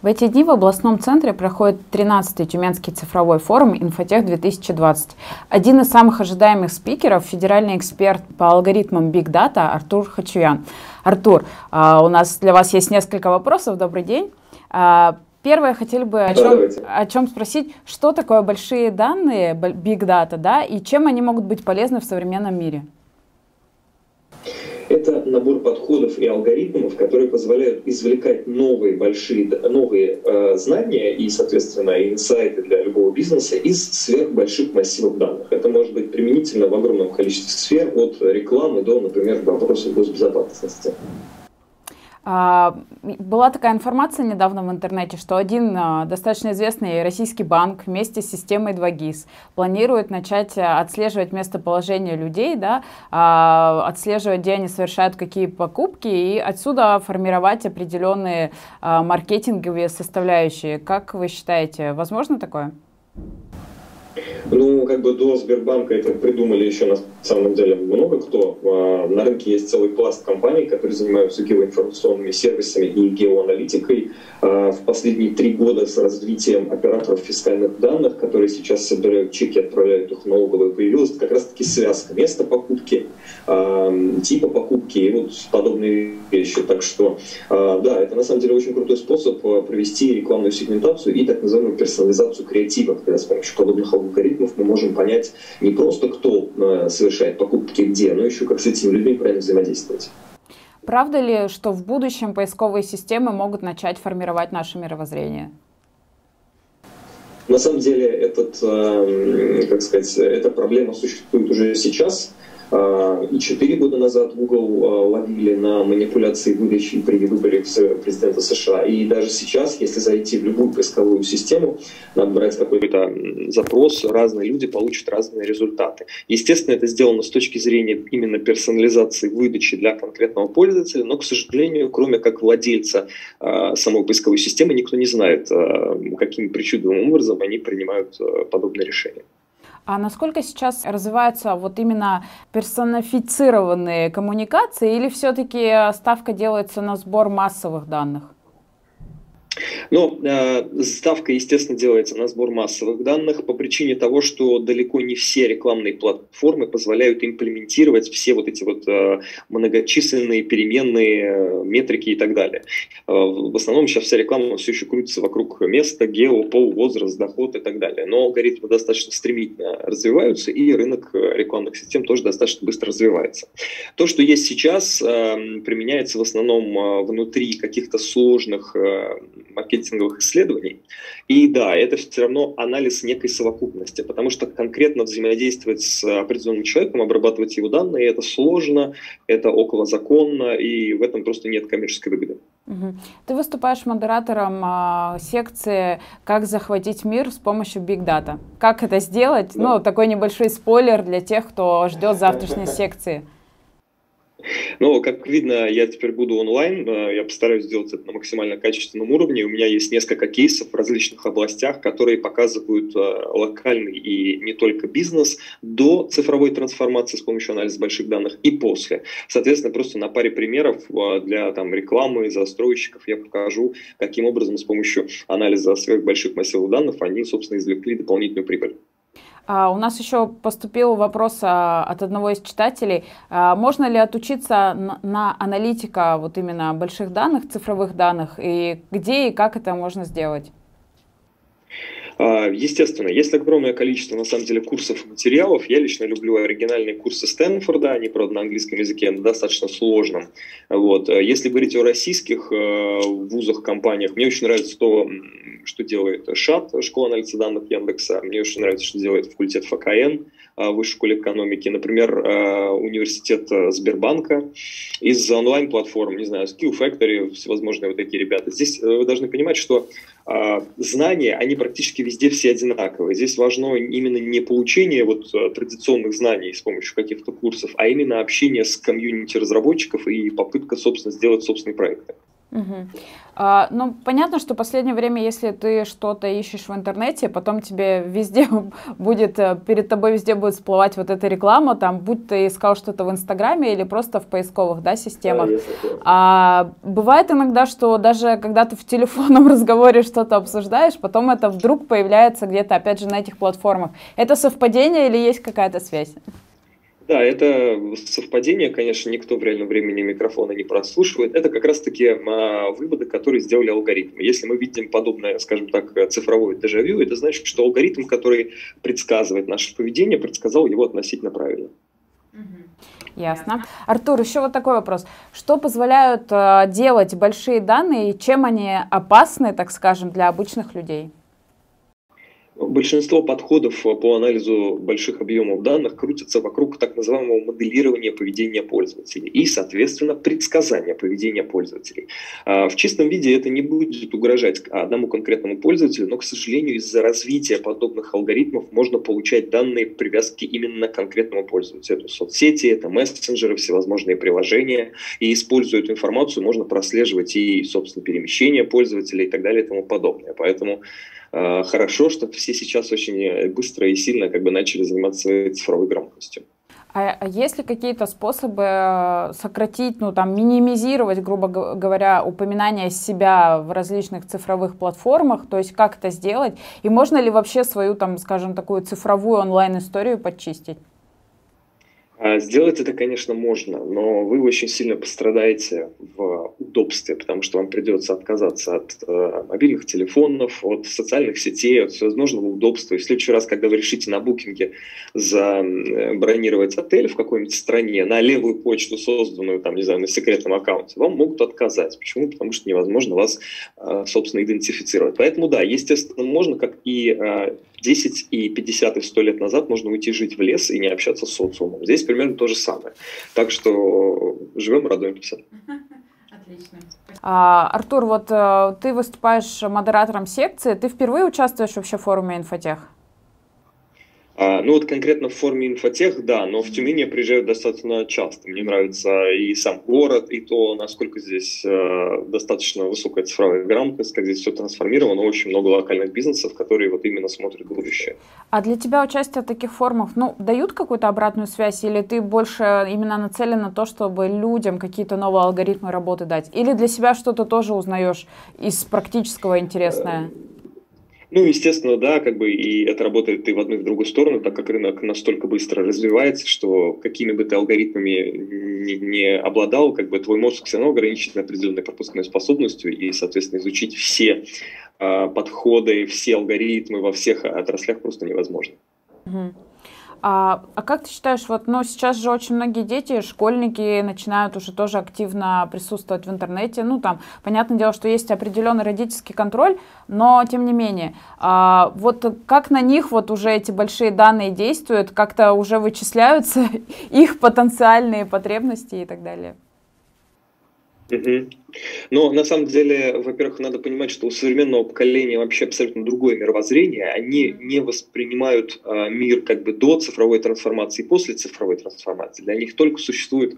В эти дни в областном центре проходит 13-й Тюменский цифровой форум «Инфотех-2020». Один из самых ожидаемых спикеров – федеральный эксперт по алгоритмам Big Data Артур Хачуян. Артур, у нас для вас есть несколько вопросов. Добрый день. Первое, хотели бы о чем спросить, что такое большие данные, Big Data, да, и чем они могут быть полезны в современном мире? Это набор подходов и алгоритмов, которые позволяют извлекать новые знания и, соответственно, инсайты для любого бизнеса из сверхбольших массивов данных. Это может быть применительно в огромном количестве сфер, от рекламы до, например, вопросов госбезопасности. Была такая информация недавно в интернете, что один достаточно известный российский банк вместе с системой 2GIS планирует начать отслеживать местоположение людей, да, отслеживать, где они совершают какие покупки, и отсюда формировать определенные маркетинговые составляющие. Как вы считаете, возможно такое? Ну, до Сбербанка это придумали еще на самом деле много кто. На рынке есть целый пласт компаний, которые занимаются геоинформационными сервисами и геоаналитикой. В последние 3 года с развитием операторов фискальных данных, которые сейчас собирают чеки, отправляют их в налоговую, появилась как раз-таки связка места покупки, типа покупки и вот подобные вещи. Так что, да, это на самом деле очень крутой способ провести рекламную сегментацию и так называемую персонализацию креатива, когда с помощью подобных алгоритмов мы можем понять не просто, кто совершает покупки где, но еще как с этими людьми правильно взаимодействовать. Правда ли, что в будущем поисковые системы могут начать формировать наше мировоззрение? На самом деле эта проблема существует уже сейчас. И 4 года назад Google ловили на манипуляции выдачи при выборе президента США. И даже сейчас, если зайти в любую поисковую систему, набрать какой-то запрос, разные люди получат разные результаты. Естественно, это сделано с точки зрения именно персонализации выдачи для конкретного пользователя, но, к сожалению, кроме как владельца самой поисковой системы, никто не знает, каким причудливым образом они принимают подобные решения. А насколько сейчас развиваются вот именно персонифицированные коммуникации, или все-таки ставка делается на сбор массовых данных? Ну, ставка, естественно, делается на сбор массовых данных по причине того, что далеко не все рекламные платформы позволяют имплементировать все вот эти вот многочисленные переменные метрики и так далее. В основном сейчас вся реклама все еще крутится вокруг места, гео, пол, возраст, доход и так далее. Но алгоритмы достаточно стремительно развиваются, и рынок рекламных систем тоже достаточно быстро развивается. То, что есть сейчас, применяется в основном внутри каких-то сложных маркетинговых исследований. И да, это все равно анализ некой совокупности, потому что конкретно взаимодействовать с определенным человеком, обрабатывать его данные, это сложно, это околозаконно, и в этом просто нет коммерческой выгоды. Ты выступаешь модератором секции «Как захватить мир с помощью Big Data». Как это сделать? Да. Ну, такой небольшой спойлер для тех, кто ждет завтрашней секции. Но, как видно, я теперь буду онлайн, я постараюсь сделать это на максимально качественном уровне. У меня есть несколько кейсов в различных областях, которые показывают локальный и не только бизнес до цифровой трансформации с помощью анализа больших данных и после. Соответственно, просто на паре примеров для рекламы, застройщиков я покажу, каким образом с помощью анализа сверхбольших массивов данных они, собственно, извлекли дополнительную прибыль. У нас еще поступил вопрос от одного из читателей. Можно ли отучиться на аналитика вот именно больших данных, цифровых данных, и где и как это можно сделать? Естественно, есть огромное количество, на самом деле, курсов и материалов. Я лично люблю оригинальные курсы Стэнфорда, они, правда, на английском языке, достаточно сложном. Вот. Если говорить о российских вузах, компаниях, мне очень нравится то, что делает ШАТ, Школа анализа данных Яндекса. Мне очень нравится, что делает факультет ФКН, Высшей школы экономики. Например, университет Сбербанка. Из онлайн-платформ, не знаю, Skill Factory, всевозможные вот такие ребята. Здесь вы должны понимать, что знания, они практически везде все одинаковые. Здесь важно именно не получение традиционных знаний с помощью каких-то курсов, а именно общение с комьюнити разработчиков и попытка, собственно, сделать собственные проекты. Мгм. Ну, понятно, что в последнее время, если ты что-то ищешь в интернете, потом тебе везде будет, перед тобой везде будет всплывать вот эта реклама, там, будь ты искал что-то в Инстаграме или просто в поисковых, да, Да, системах. я согласен. Бывает иногда, что даже когда ты в телефонном разговоре что-то обсуждаешь, потом это вдруг появляется где-то, опять же, на этих платформах. Это совпадение или есть какая-то связь? Да, это совпадение, конечно, никто в реальном времени микрофона не прослушивает. Это как раз-таки выводы, которые сделали алгоритмы. Если мы видим подобное, скажем так, цифровое дежавю, это значит, что алгоритм, который предсказывает наше поведение, предсказал его относительно правильно. Ясно. Артур, еще вот такой вопрос. Что позволяют делать большие данные и чем они опасны, так скажем, для обычных людей? Большинство подходов по анализу больших объемов данных крутятся вокруг так называемого моделирования поведения пользователей и, соответственно, предсказания поведения пользователей. В чистом виде это не будет угрожать одному конкретному пользователю, но, к сожалению, из-за развития подобных алгоритмов можно получать данные привязки именно к конкретному пользователю. Это соцсети, это мессенджеры, всевозможные приложения, и используя эту информацию, можно прослеживать и, собственно, перемещение пользователей и так далее и тому подобное. Поэтому хорошо, что все сейчас очень быстро и сильно начали заниматься своей цифровой грамотностью. А есть ли какие-то способы сократить, ну там, минимизировать, грубо говоря, упоминание себя в различных цифровых платформах? То есть как это сделать? И можно ли вообще свою, там, скажем, такую цифровую онлайн-историю подчистить? Сделать это, конечно, можно, но вы очень сильно пострадаете в удобстве, потому что вам придется отказаться от мобильных телефонов, от социальных сетей, от всевозможного удобства. И в следующий раз, когда вы решите на букинге забронировать отель в какой-нибудь стране на левую почту, созданную, там, не знаю, на секретном аккаунте, вам могут отказать. Почему? Потому что невозможно вас, собственно, идентифицировать. Поэтому, да, естественно, можно, как и 10 и 50 и 100 лет назад можно уйти жить в лес и не общаться с социумом. Здесь примерно то же самое. Так что живем, радуемся. Отлично. Артур, вот ты выступаешь модератором секции. Ты впервые участвуешь вообще в форуме «Инфотех»? Ну вот конкретно в форме инфотех, да, но в Тюмень я приезжаю достаточно часто. Мне нравится и сам город, и то, насколько здесь достаточно высокая цифровая грамотность, как здесь все трансформировано, очень много локальных бизнесов, которые вот именно смотрят будущее. А для тебя участие в таких форумах, ну, дают какую-то обратную связь, или ты больше именно нацелен на то, чтобы людям какие-то новые алгоритмы работы дать? Или для себя что-то тоже узнаешь из практического интересное? Ну, естественно, да, и это работает и в одну, и в другую сторону, так как рынок настолько быстро развивается, что какими бы ты алгоритмами не обладал, твой мозг все равно ограничен определенной пропускной способностью, и, соответственно, изучить все подходы, все алгоритмы во всех отраслях просто невозможно. Угу. А как ты считаешь, вот, ну, сейчас же очень многие дети, школьники начинают уже тоже активно присутствовать в интернете. Ну, там, понятное дело, что есть определенный родительский контроль, но тем не менее, вот как на них вот уже эти большие данные действуют, как-то уже вычисляются их потенциальные потребности и так далее? Угу. Но на самом деле, во-первых, надо понимать, что у современного поколения вообще абсолютно другое мировоззрение. Они не воспринимают мир до цифровой трансформации и после цифровой трансформации. Для них только существует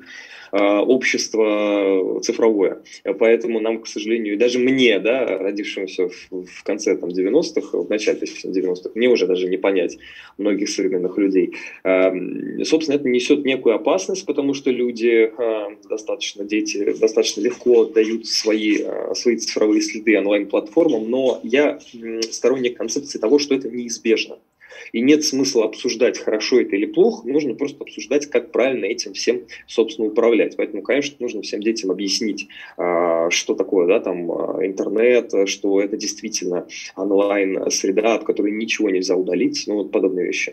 общество цифровое. Поэтому нам, к сожалению, и даже мне, да, родившемуся в конце 90-х, в начале 90-х, мне уже даже не понять многих современных людей. Собственно, это несет некую опасность, потому что люди, дети достаточно легко дают свои цифровые следы онлайн-платформам, но я сторонник концепции того, что это неизбежно. И нет смысла обсуждать, хорошо это или плохо, нужно просто обсуждать, как правильно этим всем, собственно, управлять. Поэтому, конечно, нужно всем детям объяснить, что такое, да, там, интернет, что это действительно онлайн-среда, от которой ничего нельзя удалить, ну, вот подобные вещи.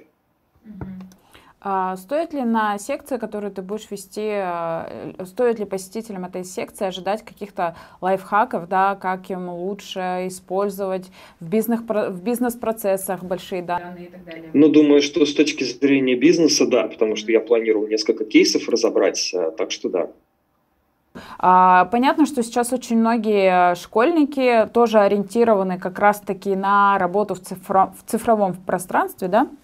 Стоит ли на секции, которую ты будешь вести, стоит ли посетителям этой секции ожидать каких-то лайфхаков, да, как им лучше использовать в бизнес-процессах большие данные и так далее? Ну, думаю, что с точки зрения бизнеса, да, потому что я планировал несколько кейсов разобрать, так что да. Понятно, что сейчас очень многие школьники тоже ориентированы как раз-таки на работу в цифровом пространстве, да?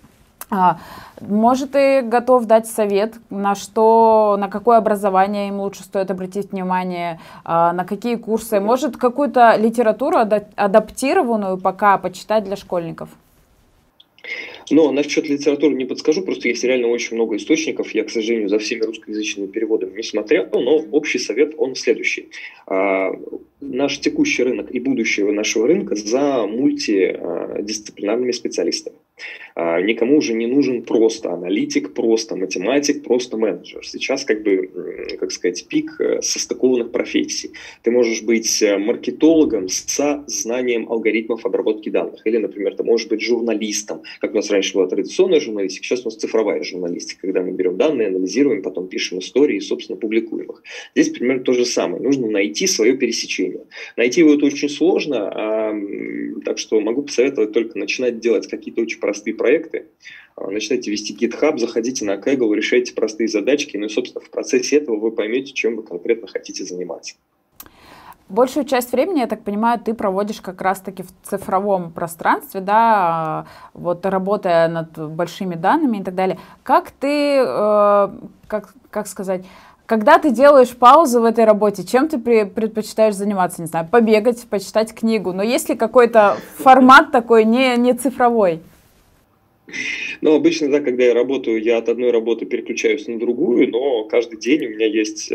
Может, ты готов дать совет, на какое образование им лучше стоит обратить внимание, на какие курсы? Может, какую-то литературу адаптированную пока почитать для школьников? Но насчет литературы не подскажу, просто есть реально очень много источников. Я, к сожалению, за всеми русскоязычными переводами не смотрел, но общий совет, он следующий. Наш текущий рынок и будущего нашего рынка за мультидисциплинарными специалистами. Никому уже не нужен просто аналитик, просто математик, просто менеджер. Сейчас, пик состыкованных профессий. Ты можешь быть маркетологом со знанием алгоритмов обработки данных. Или, например, ты можешь быть журналистом. Как у нас раньше была традиционная журналистика, сейчас у нас цифровая журналистика, когда мы берем данные, анализируем, потом пишем истории и, собственно, публикуем их. Здесь примерно то же самое. Нужно найти свое пересечение. Найти его это очень сложно, так что могу посоветовать только начинать делать какие-то очень простые проекты. Начинайте вести GitHub, заходите на Kaggle, решайте простые задачки, и, собственно, в процессе этого вы поймете, чем вы конкретно хотите заниматься. Большую часть времени, я так понимаю, ты проводишь как раз-таки в цифровом пространстве, да, вот работая над большими данными и так далее. Как ты, как сказать, когда ты делаешь паузу в этой работе, чем ты предпочитаешь заниматься? Не знаю, побегать, почитать книгу. Но есть ли какой-то формат такой, не цифровой? Ну, обычно, да, когда я работаю, я от одной работы переключаюсь на другую, но каждый день у меня есть,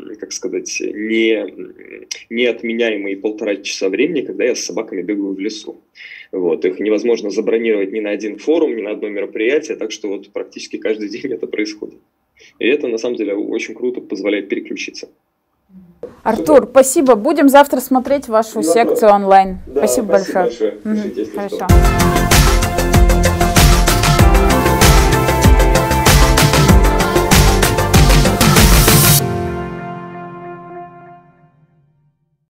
неотменяемые 1,5 часа времени, когда я с собаками бегаю в лесу. Вот, их невозможно забронировать ни на один форум, ни на одно мероприятие, так что вот практически каждый день это происходит. И это, на самом деле, очень круто позволяет переключиться. Артур, спасибо. Будем завтра смотреть вашу секцию онлайн. Да, спасибо большое. Пишите, Хорошо.